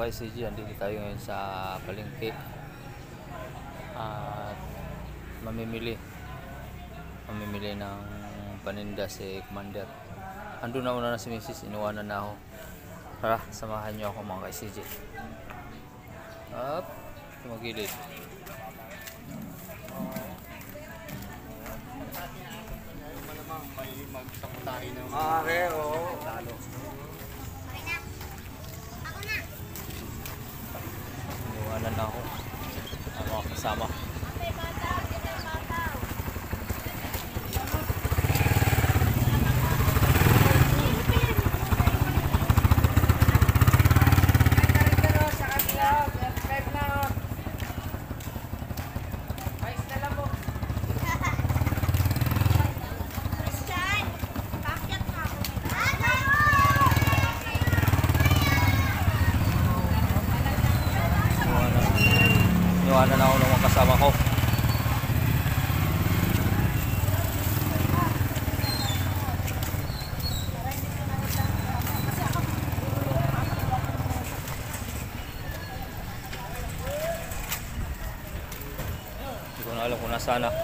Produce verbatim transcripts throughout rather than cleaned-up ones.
Mga ka-S C G, andito tayo ngayon sa palengke at mamimili mamimili ng paninda si Commander. Andun na una na si Missus, inuwanan na ako. Tara, samahan nyo ako mga ka-S C G. Up, tumagilid. Ah, okay, oo. Lalo. Inuwanan na ako ang mga kasama. Inuwanan ako ng mga kasama ko. Hindi ko na alam kung nasaan na.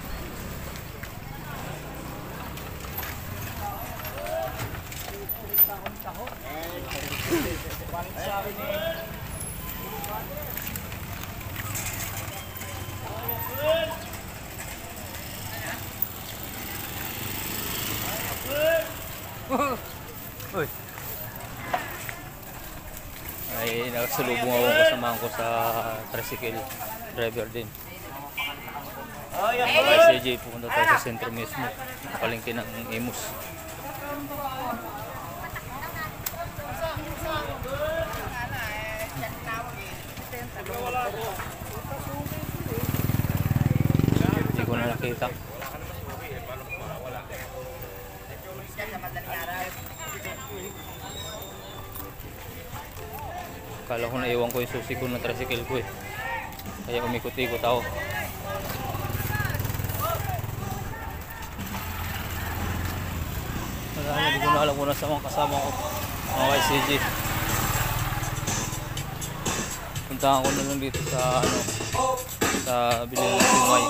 Uy. Ay, nakasalubong ako kasamahan ko sa tricycle driver din. Kaya S C J, pupunta tayo sa sentro mismo, palengke ng Imus. Hindi ko na nakita. Kala ko na iwan ko yung susi ko ng tricycle ko eh. Kaya umikot-ikot ako. Wala, hindi ko na alam kung nasa mga kasama ko. Mga ka-S C G. Puntahan ko na lang dito sa ano, sa bilihan ng Sumay.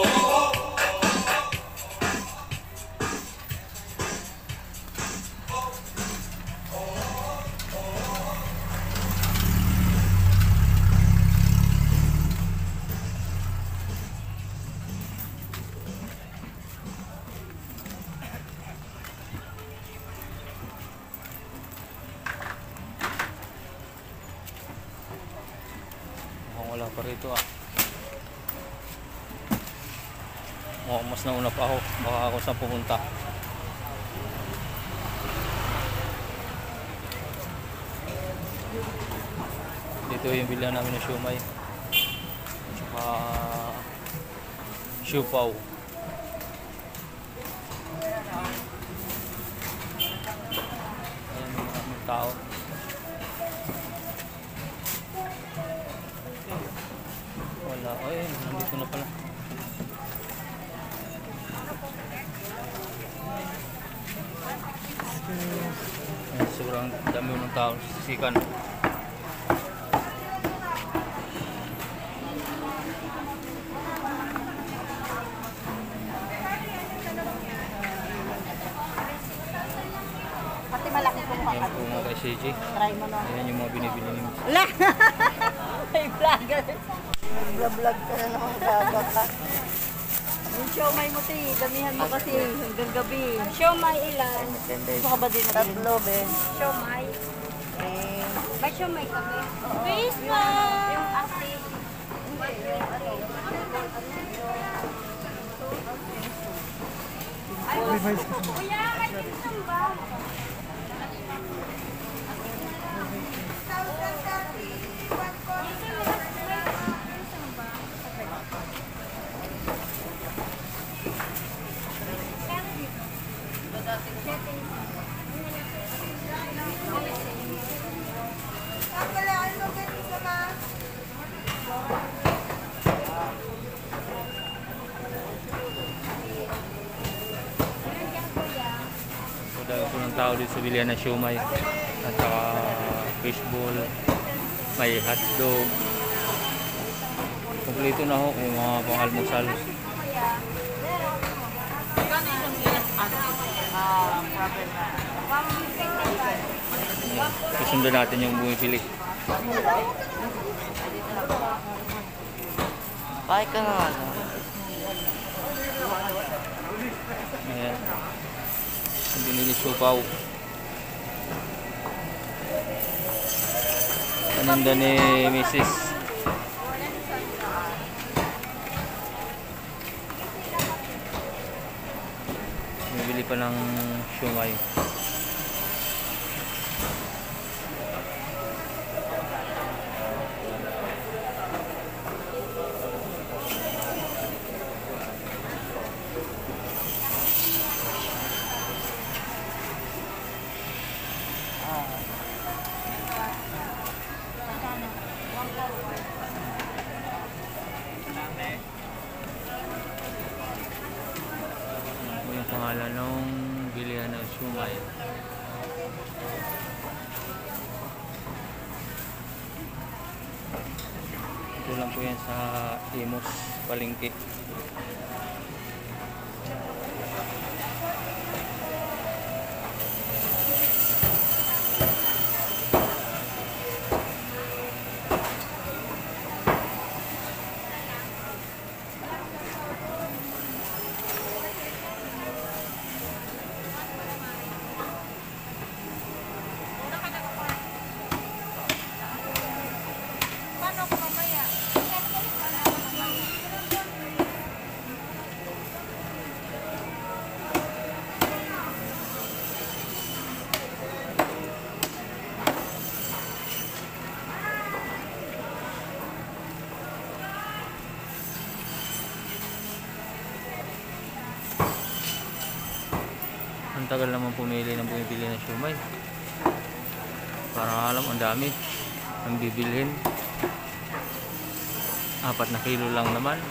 Wala pa rito ah. Oh, mas nauna pa ako. Baka ako saan pumunta. Dito yung bilihan namin ng siomai. Tsaka siopaw. Ayan, maraming tao. Wala. Ay, nandito na pala. Ayan, sobrang dami ng tao sa sisikan. Pati malaki kong Ayan kakad. po mga ka-S C G. Try mo na. Ayan yung mga binibili niyo. Ala! May vlogger. Vlog-vlog ka na naman gaga ka. Yung siomai mo, te. Damihan mo kasi hanggang gabi. Siomai ilan? Gusto ka ba din na tatlo, Ben? Siomai. Eh, May siomai kami. Christmas! Yung ate. Ay, kuya, may pinsan ba? Dahil po ng tao dito sa bilihan ng siomai at saka fishball. may hotdog. Kompleto na ho yung mga pang-almusal. Susundan natin yung bumibili. Bakit ka na ano? Ayan. Yung binili supaw. Paninda ni Missus Bibili pa ng siomay. Ano yung pangalan ng bilihan ng siomay? Ito lang po yan sa Imus Palengke. Ang tagal naman pumili ng bumibili ng siomay. Parang alam, ang dami ang bibilhin. Apat na kilo lang naman.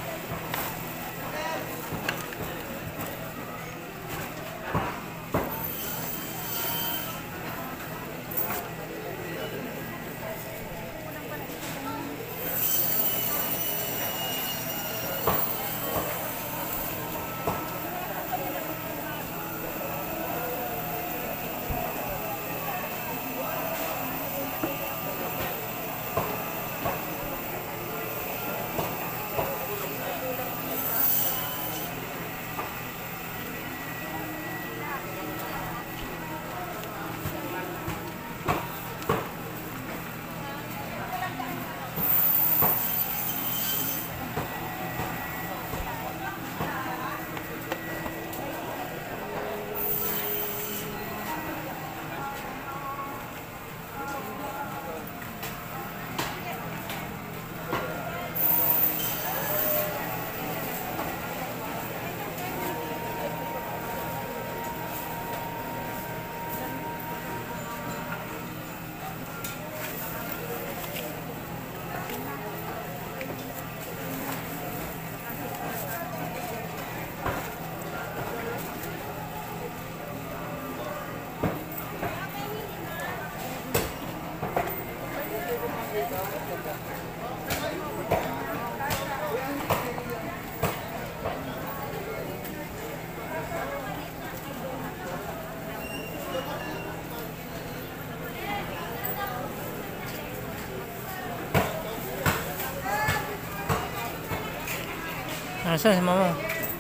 Nasaan si mama?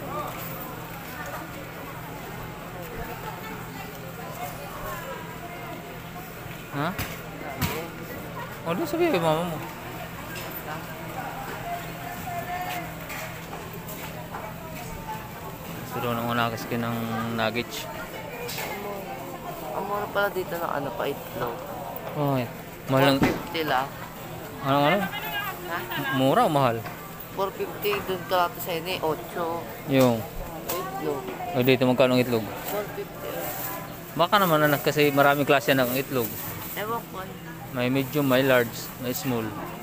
Ha? O, doon sabi kay mama mo. Gusto daw nang unakas ka ng nuggets. Ang mura pala dito ng ano pa, itlog. Okay. Mahal lang. four fifty lang. Ano ano? Ha? Mura o mahal? four fifty dun ka sa ini, eight. Yung. Itlog. O dito magkano ang itlog? four fifty. Baka naman anak kasi maraming klase ng itlog. Ewan ko. May medium, may large, may small.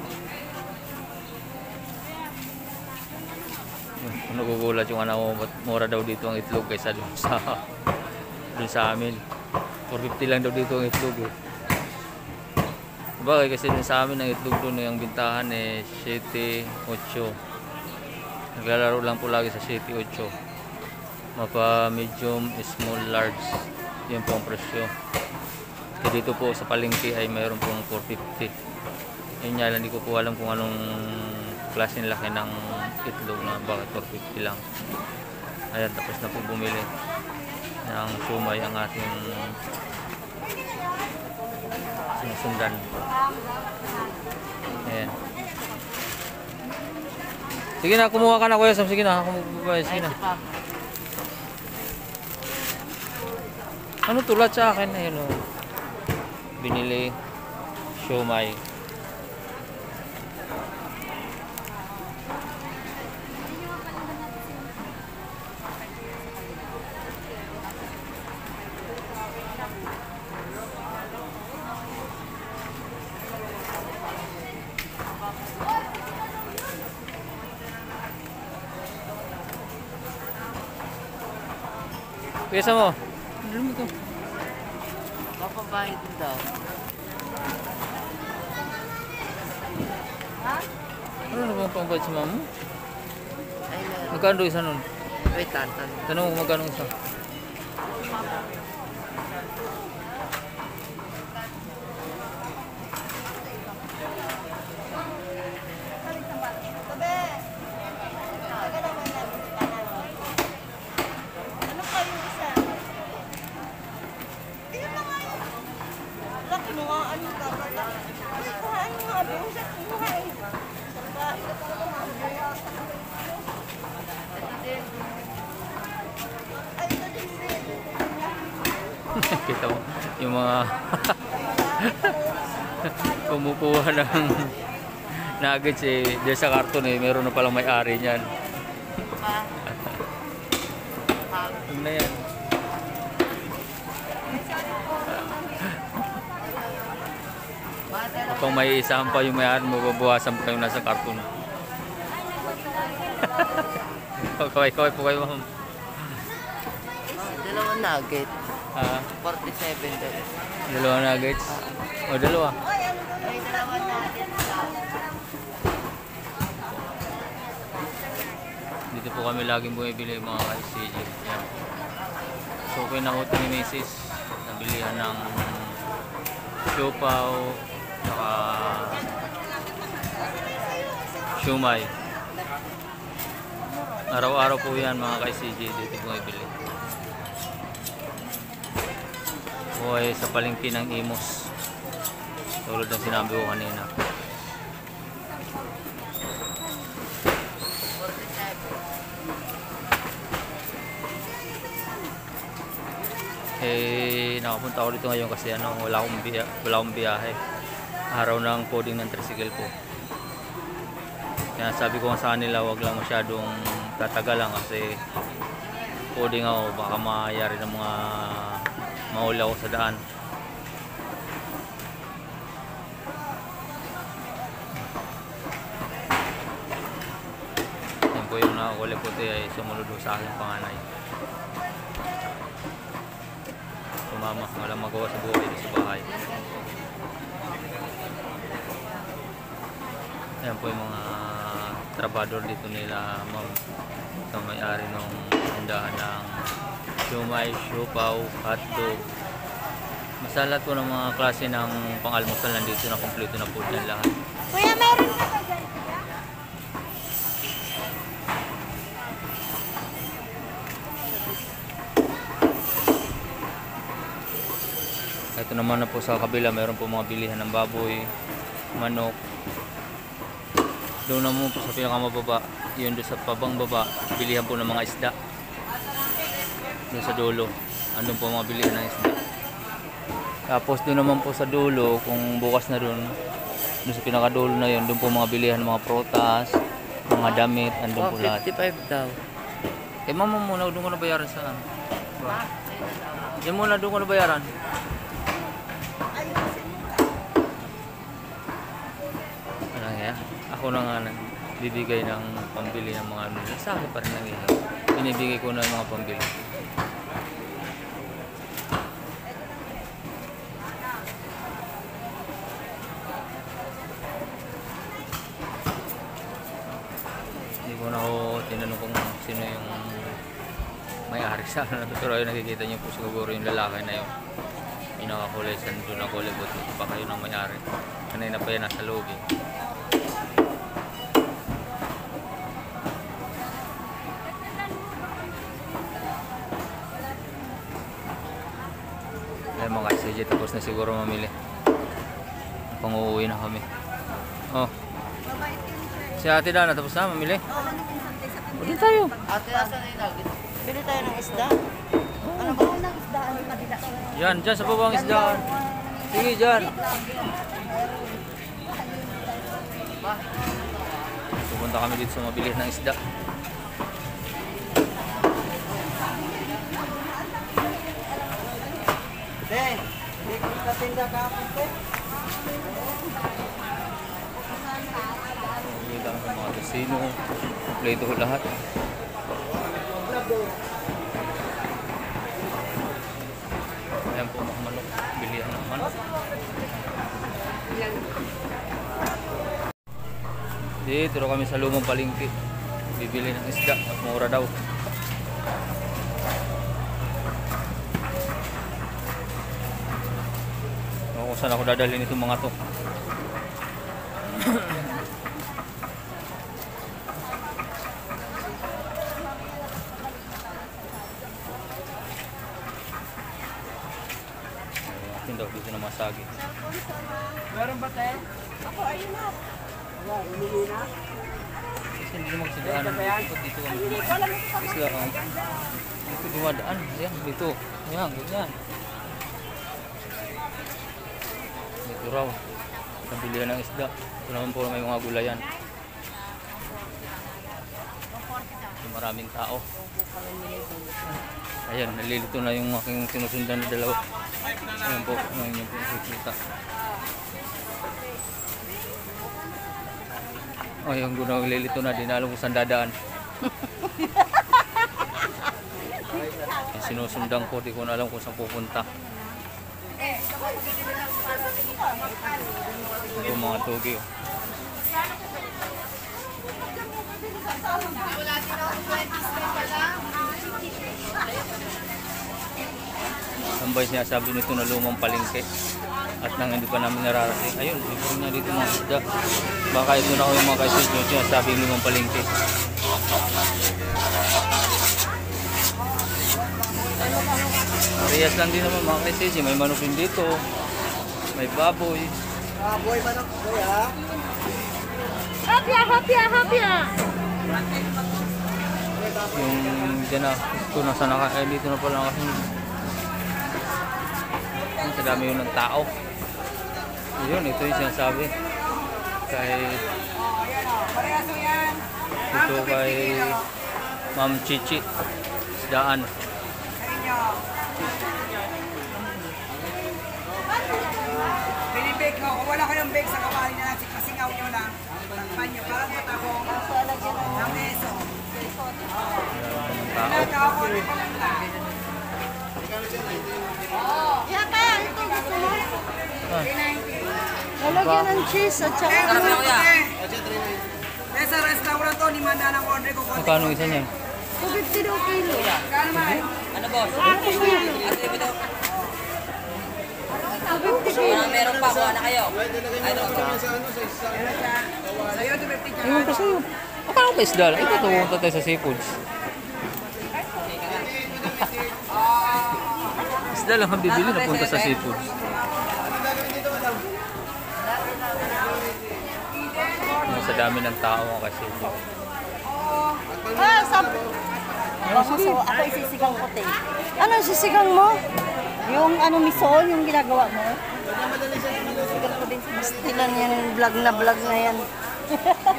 Nagugulat yung anak mo, ba't mura daw dito ang itlog kaysa dun sa dun sa amin. four fifty lang daw dito ang itlog eh. Bagay kasi dun sa amin ang itlog doon yung bintahan eh siyete, otso. Naglalaro lang po lagi sa siyete, otso. Mapa medium, small, large. Yun po ang presyo. E dito po sa palengke ay mayroon pong four fifty. Yun nga lang, hindi ko po alam kung anong klase ng laki ng itlog na bakit four fifty lang. Ayan, tapos na po bumili ng sumay ang ating sinusundan. Ayan. Sige na, kumuha ka na Kuya Sam. Sige na, kumuha. Sige na. Ano tulad sa akin? Ayun o. Binili siomay. Pesa mo. Ano mo to? Papabayad din daw. Ano na bang pangbayad sa mama mo? Ay, meron. Magkano isa nun? Wait, tantan. Tanong mo magkano isa? Ano kayo isa? Tingnan mo nga yun. Laki mo nga, ano ka ba? Ay, kuhain mo nga, buong sa kuhain. Sarap, ito pa naman. Ay, ito din din. Kita mo yung mga kumukuha ng nuggets eh. Dahil sa karton eh, meron na palang may-ari niyan. Pa. Ano na yan? Kapag may isahan pa yung may-ari, mababawasan pa yung nasa karton. Kaway-kaway po kayo, ma'am. Ah, dalawang nugget. Ah, forty-seven daw. dalawa nuggets. O, dalawa. Ay, dalawang nugget daw. Dito po kami laging bumibili mga ka-S C G. Yan. So, okay na uto ni Missus Nabilihan ng siopaw, saka siomay. Araw-araw po yan mga ka-S C G. Dito bumibili. O ay sa palengke ng Imos. Tulad ng sinabi ko kanina. Eh, nakapunta ako dito ngayon kasi ano, wala akong biyahe, wala akong biyahe. Araw ng coding ng tricycle ko. Kaya sabi ko nga sa kanila, wag lang masyadong tatagalan kasi coding ako, baka mayari ng mga mahuli ako sa daan. Yan po yung nakakulay puti ay sumunod sa aking panganay. Sumama, walang magawa sa buhay dito sa bahay. Yan po yung mga trabador dito nila, ma'am, sa may-ari ng tindahan ng siomay, siopaw, hotdog. Basta lahat po ng mga klase ng pang-almusal nandito na kompleto na po dyan lahat. Kuya, meron ka ba dyan? Ito naman na po sa kabila, mayroon po mga bilihan ng baboy, manok. Doon naman po sa pinakamababa, yun doon sa pabang baba, bilihan po ng mga isda. Doon sa dulo, andun po mga bilihan ng isda. Tapos doon naman po sa dulo, kung bukas na doon, doon sa pinakadulo na yun, doon po mga bilihan ng mga prutas, mga damit, andun po Oh, lahat. fifty-five daw. Eh mama muna, doon ko na bayaran saan? Yan muna, doon ko na bayaran. Ano nga, ako na nga bibigay ng pambili ng mga ano. Sa akin pa rin nangyayari. Binibigay ko na ng mga pambili. Hindi ko na ako tinanong kung sino yung may-ari sa ano. Pero ayun, nakikita niyo po siguro yung lalaki na yun. Yung nakakulay sa doon na kulay. Buti pa kayo ng may-ari. Kanina pa yan nasa loob eh. Ay mga C J, tapos na siguro mamili. Pang uuwi na kami. Oh. Si Ate Dana, tapos na mamili. Pwede tayo. Ate, asan na yung Bili tayo ng isda. Ano ba? Unang isda, ano kabila? Yan, dyan sa babang isdaan. Sige, dyan. Pupunta kami dito sa mabili ng isda. Te, hindi ko katinda ka ako, te. Hindi lang sa mga tusino. Kompleto lahat. Ayan po mga manok. Bilihan ng manok. Dito na kami sa lumang palengke. Bibili ng isda. At mura daw. Ako kung saan ako dadalhin itong mga to. Atin daw dito na masagi. Meron ba, te? Ako, ayun na. Wala, umili na. Kasi hindi na magsidaan. Dito dito kami. Hindi ko alam ito. Isla kami. Dito dumadaan. Ayan, dito. Ayan, ganyan. Dito raw. Nabilihan ng isda. Ito naman po may mga gulayan. Ito maraming tao. Ayan, nalilito na yung aking sinusundan na dalawa. Ayan po, ang inyong po nakikita. Oh, yung gunawang lilito na, di na alam kung saan dadaan. Yung sinusundan ko, di ko na alam kung saan pupunta. Ito mga tugi. Oh. Tambay siya sabi nito na lumang palengke. At nang hindi pa namin nararating. Ayun, ito na dito mga isda. Baka ito na ako yung mga kaisidyo siya sabi yung lumang palengke. Parehas lang din naman mga kaisidyo. May manok din dito. May baboy. Ah, boy, manok, boy, ha? Hapya, hapya, hapya. Yung dyan na, ito nasa naka, eh, dito na pala nakasunod. Ang dami yun ng tao. Ayun, ito yung sinasabi. Kay, ito kay Ma'am Chichi. Isdaan. Binibake ko. Kung wala kayong bake sa kawali na natin, pasingaw nyo lang. Takpan nyo, parang matahong. Ng peso. Tao. Nagkakakulit ko lang lang. Yaka, ito gusto mo? Ah, Lalagyan ng cheese at saka Eh, gusto ko eh. Eh, sa restaurant to, limanda ng order ko. konti. magkano isa niyan? two fifty daw kilo. Kano man? Ano boss? Ate kilo. Ate, ito. two fifty kilo. Parang meron pa, kuha na kayo. Ano? Sa'yo, two fifty dyan. Ewan ko sa'yo. Akala ko isda lang. Ito, tumunta tayo sa seafoods. Isda lang ang bibili na punta sa seafoods. Sa dami ng tao kasi. Ah, sab... Ako, so, ako isisigang ko, te. Ano sisigang mo? Yung ano mison, yung ginagawa mo? Sigang ko din sa Bastilan yan, vlog na vlog na yan.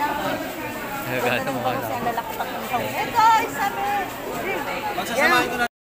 Nagkata mo ka Sa lang. lalaki pa kung ito, isa mo.